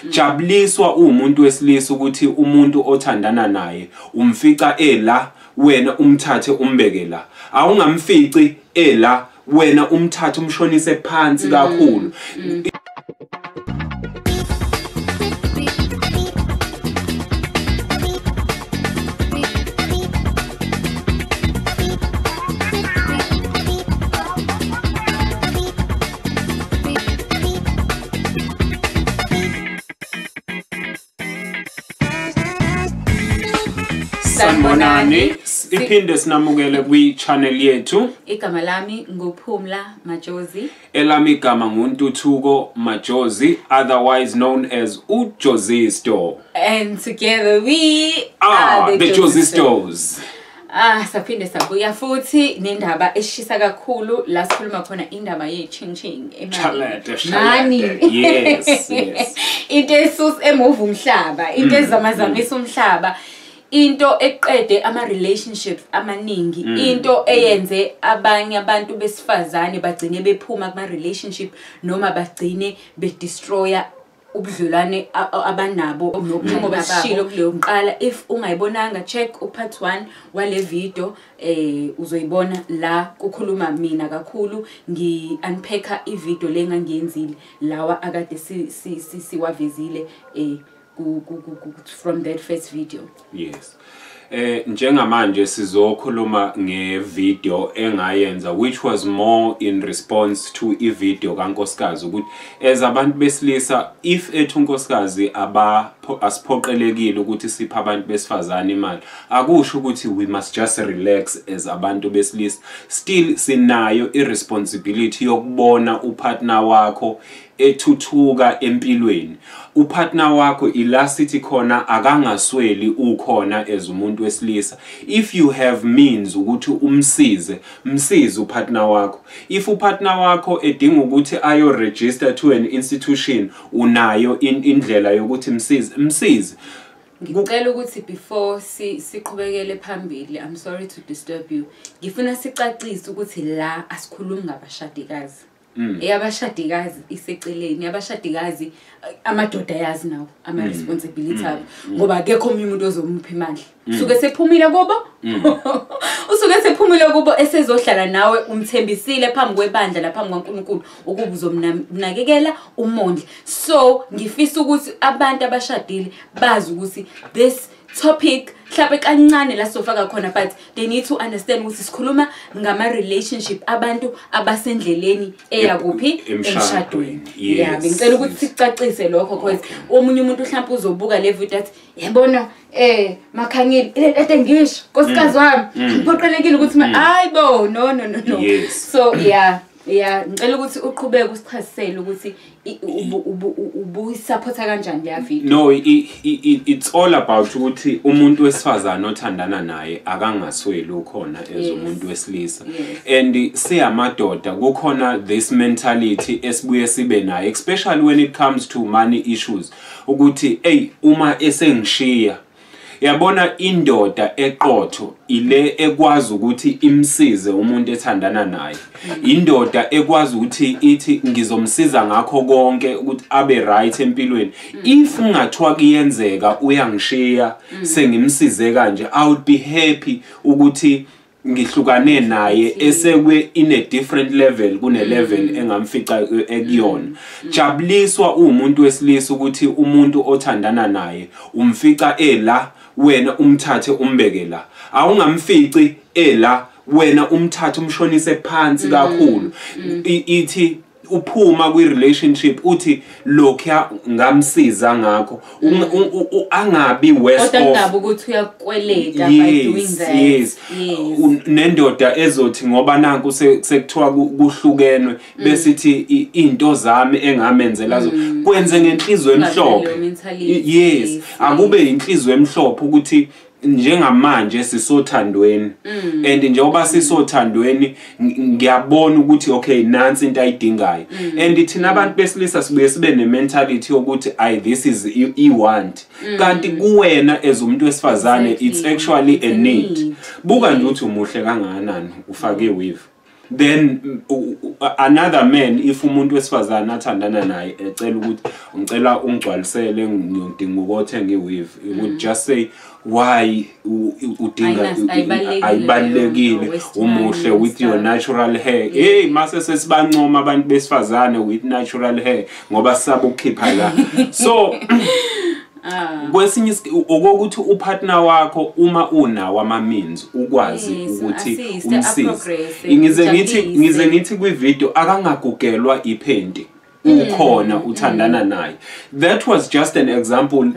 jabuliswa umuntu wesilisa ukuthi umuntu othandana naye umfica ela wena umthathe umbeke la awungamfici ela wena umthathe umshonise phansi kakhulu. Sanibonani, siphinde sinamukele kwi-channel yethu. Igama lami nguPhumla Majozi. Elami igama nguNtuthuko Majozi, otherwise known as uJozi Store. And together we are the Jozi Stores. Saphinde sabuya futhi nendaba eshisa kakhulu la sikhuluma khona indaba ye-ching Money. Yes. Into esus emove umhlaba, into ezamazamisa umhlaba. Into eqede ama-relationships amaningi, into eyenze abanye abantu besifazane bagcine bephuma kuma-relationship noma bagcine bedestroya ubudlelwane abanabo nokuphuma bashilo kuleyo mqala. If ungayibonanga, check part 1 wale video uzoyibona la kukhuluma mina kakhulu ngi-unpacka i-video lengangiyenzile lawa akade siwavezile from that first video. Yes. Njengamanje sizokhuluma ngevideo engayenza which was more in response to ivideo kaNkosikazi ukuthi as abantu besilisa if ethu uNkosikazi asiphoqelekile ukuthi sipha abantu besifazane imali akusho ukuthi we must just relax as abantu besilisa, still sinayo irresponsibility yokubona upartner wakho ethuthuka empilweni. Upartner wakho ila sithi khona akangasweli ukhona as umuntu wesilisa. If you have means ukuthi msize upartner wakho. If upartner wakho edinga ukuthi ayo register to an institution unayo indlela yokuthi msize. Ngicela ukuthi before siqhubekele phambili, I'm sorry to disturb you. Ngifuna sicacise ukuthi la asikhulumi ngabashadikazi. Eyabashadikazi iseceleni, abashadikazi amadoda yazi nawo ama responsibility abo ngoba akekho umuntu ozomupha imali. Usuke sephumile kubo usuke sephumile kubo esezohlala nawe umthembisile phambi kwebandla laphambi kwaNkulunkulu ukuba uzomnakekela umondle. So ngifisa ukuthi abantu abashadile bazi ukuthi this topic mhlawumbe kancane la sofaka khona, but they need to understand ukuthi sikhuluma ngama relationship abantu abasendleleni eya kuphi emshadweni. Yeah, ngicela ukuthi sicacise lokho because omunye umuntu mhlawumbe uzobuka le video athi yabona Makhangile ede ngisho nkosikazi wami ngiphoqelekile ukuthi hayibo no. So ngicela ukuthi uqhubeke usichazisele ukuthi ubuyisupporta kanjani le video. No, it's all about ukuthi umuntu wesifazane othandana naye akangasweli ukhona as umuntu wesilisa. And siyamadoda kukhona this mentality esibuye sibe nayo, especially when it comes to money issues, ukuthi uma esengishiya yabona indoda eqotho ile ekwazi ukuthi imsize umuntu ethandana naye. Indoda ekwazi ukuthi ithi ngizomsiza ngakho konke ukuthi abe right empilweni. If ungathwa kuyenzeka uyangishiya sengimsize kanje, I would be happy ukuthi ngihlukane naye esekwe in a different level kune level engamfica ekuyona. Jabuliswa umuntu wesilisa ukuthi umuntu othandana naye umfica ela wena umthathe umbeke la awungamfici ela wena umthathe umshonise phansi kakhulu. Ithi uphuma kwi-relationship uthi lokho ngamsiza ngakho angabi worse off. Kodwa ukuthi uyakweleta by doing that. Yes. Nendoda ezothi ngoba nanku sekuthiwa kuhlukenwe besithi into zami engamenzela zo kwenze ngenhliziyo emhlophe. Yes, akube inhliziyo emhlophe ukuthi njengamanje sisothandweni and njengoba sisothandweni ngiyabona ukuthi okay nansi into ayidingayo and thina abantu besilisa sibuye sibe ne mentality yokuthi this is want kanti kuwena as umuntu wesifazane it's actually a need. Buka nje uthi umuhle kangakanani ufake weave then another man, if umuntu wesifazana athandana naye ecela ukuthi ngicela ungcwalisele ngiyodinga ukuthenga iweave, it would just say why udinga ayibalekile umuhle with your natural hair. Hey mase sesibancoma abantu besifazane with natural hair ngoba sisaba ukukhipha la. So kwesinye ukuthi upartner wakho uma unawo ama means ukwazi ukuthi umsize. Ngize ngithi kwi video akangagugelwa iphenti ukhona uthandana naye. That was just an example.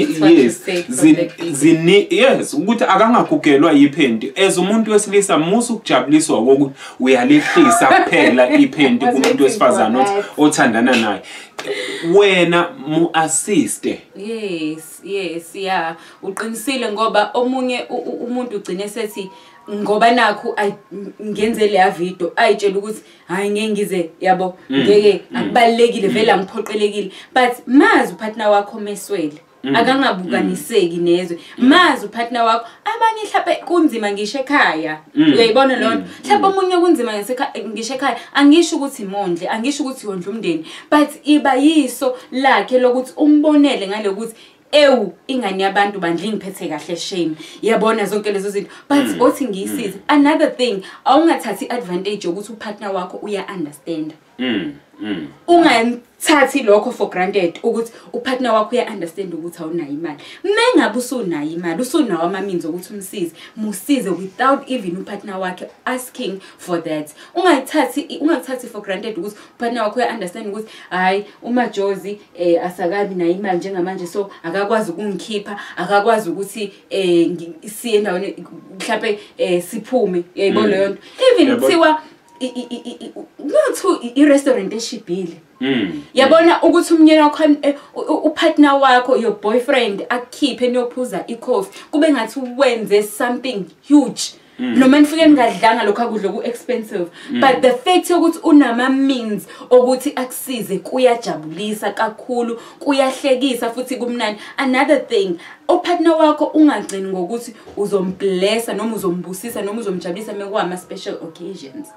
Yes, ukuthi akangagugelwa iphenti as umuntu wesilisa musu ukujabuliswa ukuthi uyalehlisa kuphela iphenti kumuntu wesifazana othandana naye. Wena mu assiste. Yes, yeah. Uqinisile ngoba omunye umuntu ugcine sethi ngoba nakho ngenze le video ayitshela ukuthi hayi ngeke ngize yabo ngeke akubalekile vela ngiphoqelekile, but mazi upartner wakho meswele akangabukaniseki nezwe. Mazi upartner wakho abanye mhlawumbe kunzima ngisho ekhaya, uyayibona lonto mhlawumbe omunye kunzima ngisho ekhaya, angisho ukuthi imondle, angisho ukuthi yondla umndeni, but iba yiso lakhe lokuthi umbonele ngale ukuthi ewu ingane yabantu bandla ngiphethe kahle shame, yabona zonke lezo zinto, but othi ngiyisize. Another thing, awungathathi advantage ukuthi upartner wakho uya understand. Ungathathi lokho for granted ukuthi upartner wakho uya understand ukuthi awunayo imali. Mengabe usunayo imali, usunawo ama means ukuthi musize without even upartner wakhe asking for that. Ungathathi for granted ukuthi upartner wakho uya understand ukuthi hayi uma Jozi asakabi nayo imali njengamanje, so akakwazi ukungikhipha, akakwazi ukuthi siye endaweni mhlawumbe siphume, yayibona leyo nto. Even kuthiwa i restaurant eshibhile, yabona ukuthi umnyeni wakho upartner wakho your boyfriend akukhiphe niyophuza icoffee, kube ngathi wenze something huge. Noma nifike ngadlanga lokho akudla ku expensive, but the fact ukuthi unama means ukuthi akusize kuyajabulisa kakhulu, kuyahlekisa futhi kumnandi. Another thing, upartner wakho ungagcini ngokuthi uzomblessa noma uzombusisa noma uzomjabulisa mekuwa special occasions.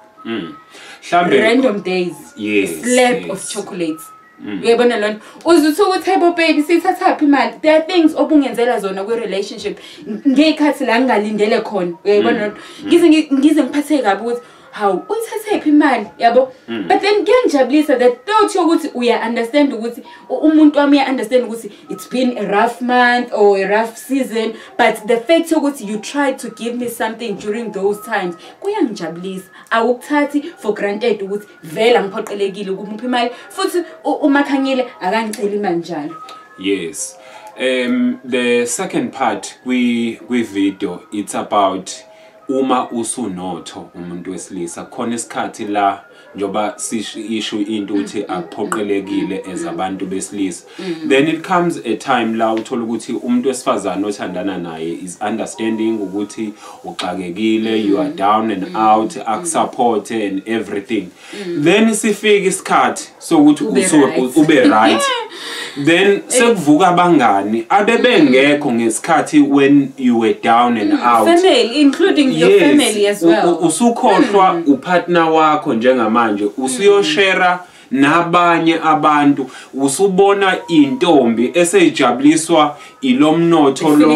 Random days, slab of chocolates. Uyabona lonto uzuthi ukuthi hey baby sithathaphi imali. There are things obungenzela zona kwi relationship ngekhathi la ngalindele khona, uyabona lonto ngize ngiphathe kabi ukuthi how uyithathaphi imali, yabo. But then kuyangijabulisa that thought yokuthi uya understand ukuthi umuntu wami uya understand ukuthi it's been a rough month or a rough season, but the fact yokuthi you tried to give me something during those times kuyangijabulisa. Awukuthathi for granted ukuthi vela ngiphoqelekile ukumupha imali futhi umakhanyile akangicela imali njalo. Yes. The second part we video, it's about uma usunotho umuntu wesilisa khona isikhathi la njoba issue into uthi aphoqelekile as abantu besilisa. Then it comes a time la uthola ukuthi umuntu wesifazana othandana naye is understanding ukuthi uxakekile, you are down and out, akusupport and everything. Then sifika isikhathi sokuthi ube right. Then sekuvuka abangani abebengekho ngesikhathi when you were down and out, family including your family as well. Usukhohlwa upartner wakho njengamanje, usiyoshare nabanye abantu, usubona intombi esejabuliswa ilomnotho lo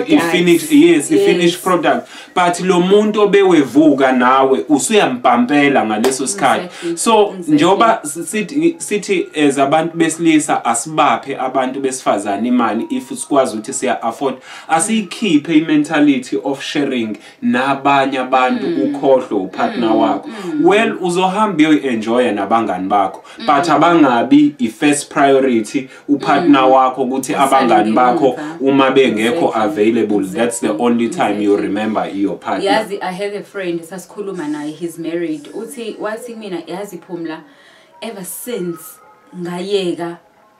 finished product, but lo muntu obewevuka nawe usuyambampela ngaleso sikhathi. So njoba sithi as abantu besilisa asibaphe abantu besifazana imali if sikwazi ukuthi siya afford, asikhiphe imentality of sharing nabanye abantu ukhohlwe upartner wakho. Well uzohamba uyenjoy nabangani bakho, but abangabi i-first priority upartner wakho ukuthi abangani bakho uma bengekho available. That's the only time you remember your partner. Yazi, I have a friend sasikhuluma naye, he's married. Wathi mina yazi Phumla, ever since ngayeka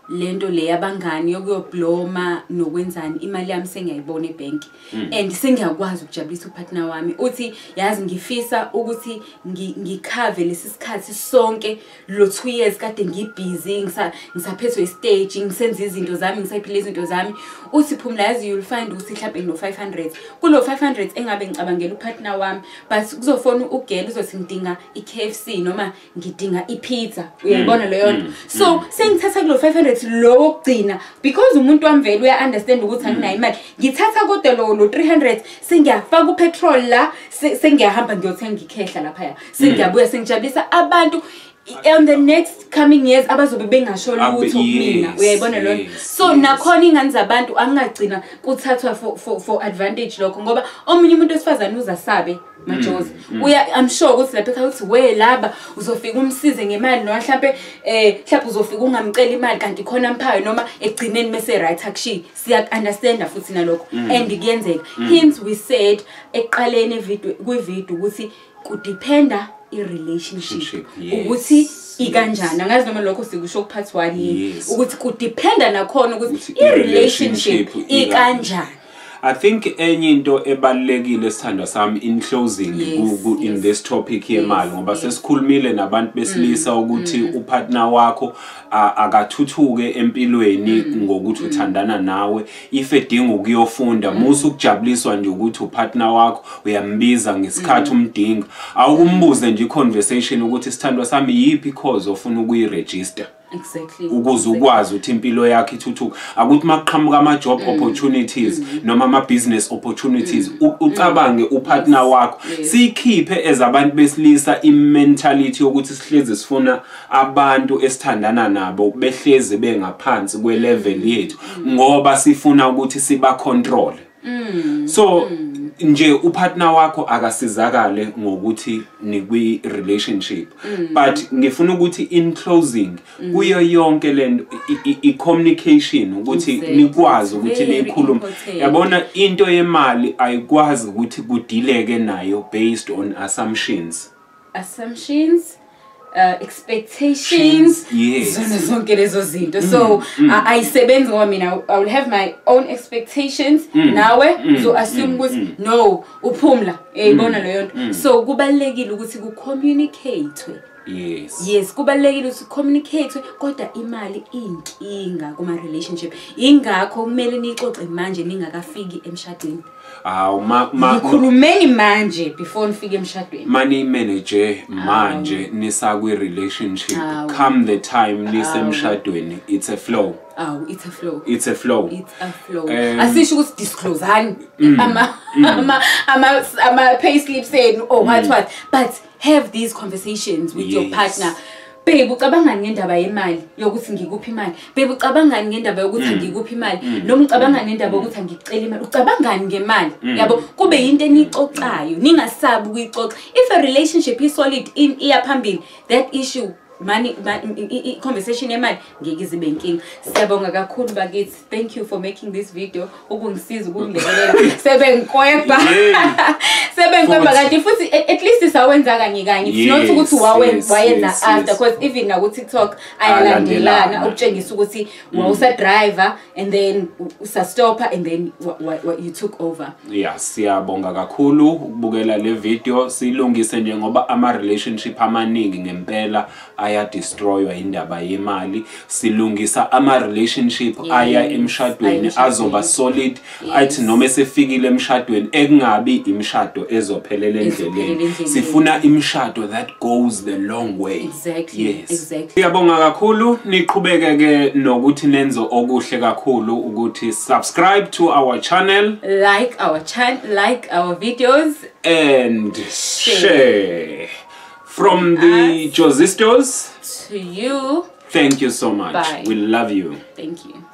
lento le yabangani yokuyobloma nokwenzani imali yami sengiyayibona ebank and sengiyakwazi ukujabulisa upartner wami uthi yazi ngifisa ukuthi ngikhave lesi sikhathi sonke lo 2 years kade ngibusy ngisaphethwe istage ngisenza izinto zami ngisayiphila izinto zami uthi Phumla yazi you'll find ukuthi mhlawumbe no 500 kulo 500 engabe ngicabangela upartner wami but kuzofona ugela uzothi ngidinga iKFC noma ngidinga ipizza uyayibona leyo nto so sengithatha kulo 500 lo wokugcina because umuntu wami vele uya understand ukuthi anginayo imali ngithatha kodwa lo 300 sengiyafaka upetrol la sengiyahamba ngiyothenga ikhehla lapha sengiyabuya sengijabulisa abantu in the next coming years abazobe bengasho lutho kumina uyayibona lo so nakhona ingane zabantu angagcina kuthathwa for advantage lokho ngoba omunye umuntu osifazana uzasabe majozi I'm sure ukuthi lapha ekhaya uthi we laba uzofika umsize ngemali noma mhlawumbe mhlawumbe uzofika ungamcela imali kanti khona mphayo noma egcineni mase right akushi siya understand futhi nalokho and kuyenzeka hence we said eqaleni kwivideo ukuthi kudependa i-relationship ukuthi ikanjani angazi noma lokho sikusho ku part 1 ukuthi kudependa nakhona ukuthi i-relationship ikanjani. I think enye into ebalekile sithandwa sami in closing in this topic yemali ngoba sesikhulumile nabantu besilisa ukuthi upartner wakho akathuthuke empilweni ngokuthi uthandana nawe if edinga ukuyofunda musu ukujabuliswa nje ukuthi upartner wakho uyambiza ngesikhathi umdinga awukumbuze nje iconversation ukuthi sithandwa sami yipi cause ofuna ukuyiregister exactly ukuze ukwazi ukuthi impilo yakhe ithuthuka akuthi maqhamuka ama job opportunities noma ama business opportunities ucabange upartner wakho sikhiphe ezabantu besilisa imentality yokuthi sihleze sifuna abantu esithandana nabo behleze bengaphansi kwe level yethu ngoba sifuna ukuthi siba control so nje upartner wakho akasizakale ngokuthi nikwi relationship but ngifuna ukuthi in closing kuyo yonke lento I communication ukuthi nikwazi ukuthi nikhuluma yabona into yemali ayikwazi ukuthi kudileke nayo based on assumptions expectations zona zonke lezo zinto so ayisebenzi ngoba mina I will have my own expectations nawe so assume ukuthi no uphumla eyibona leyo nto so kubalekile ukuthi ku communicate yes kubalekile ukuthi communicate kodwa imali inkinga kuma relationship ingakho kumele nixoxe manje ningakafiki emshadweni ngikhulumeni manje before nifike emshadweni money manager manje nisakwi relationship come the time nisemshadweni it's a flow it's a flow asisho ukuthi disclose hani ama payslips and what but have these conversations with your partner. Babe ucabangani ngendaba yemali yokuthi ngikuphi imali babe ucabangani ngendaba yokuthi ngikuphi imali noma ucabangani ngendaba yokuthi ngicela imali ucabangani ngemali yabo kube into enixoxayo ningasabi ukuyixoxa if a relationship is solid in iyaphambili that issue money conversation yemali ngeke izibe inkinga siyabonga kakhulu bakithi thank you for making this video ukungisiza ukungilekelela sebengikweba kanti futhi at least sawenza kanye it's not ukuthi wayenza after because even na ku TikTok ayalandelana ukutshengisa ukuthi wawusa driver and then usa stopper and then what you took over siyabonga kakhulu ukubukela le video silungise njengoba ama relationship amaningi ngempela aya destroywa indaba yemali silungisa ama relationship aya emshadweni azoba solid athi noma sefikile emshadweni ekungabi imshado ezophelela endleleni sifuna imshado that goes the long way exactly siyabonga kakhulu niqhubeke ke nokuthi nenzo okuhle kakhulu ukuthi subscribe to our channel like our videos and share from the Josistos to you. Thank you so much. Bye. We love you. Thank you.